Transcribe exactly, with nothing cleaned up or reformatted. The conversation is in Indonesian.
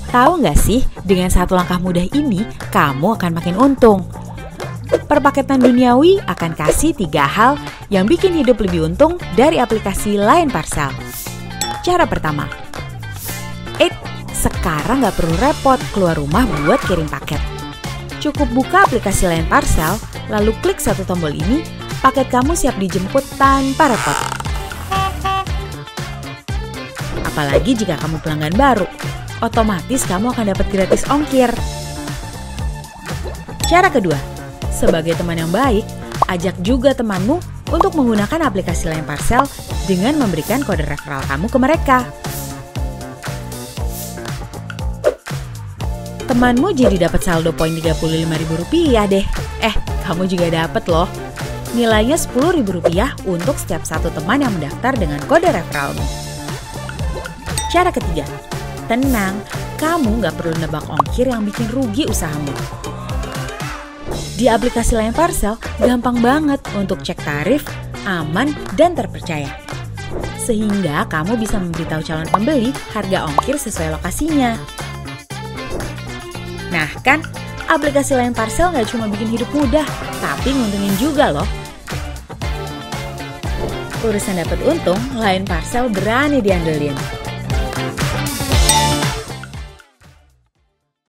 Tahu nggak sih, dengan satu langkah mudah ini, kamu akan makin untung. Perpaketan duniawi akan kasih tiga hal yang bikin hidup lebih untung dari aplikasi Line Parcel. Cara pertama, eh, sekarang nggak perlu repot keluar rumah buat kirim paket. Cukup buka aplikasi Line Parcel, lalu klik satu tombol ini, paket kamu siap dijemput tanpa repot. Apalagi jika kamu pelanggan baru, otomatis kamu akan dapat gratis ongkir. Cara kedua, sebagai teman yang baik, ajak juga temanmu untuk menggunakan aplikasi Line Parcel dengan memberikan kode referral kamu ke mereka. Temanmu jadi dapat saldo poin tiga puluh lima ribu rupiah deh. Eh, kamu juga dapat loh. Nilainya sepuluh ribu rupiah untuk setiap satu teman yang mendaftar dengan kode referralmu. Cara ketiga, tenang, kamu nggak perlu nebak ongkir yang bikin rugi usahamu. Di aplikasi Line Parcel, gampang banget untuk cek tarif, aman, dan terpercaya. Sehingga kamu bisa memberitahu calon pembeli harga ongkir sesuai lokasinya. Nah kan, aplikasi Line Parcel nggak cuma bikin hidup mudah, tapi nguntungin juga loh. Urusan dapat untung, Line Parcel berani diandelin.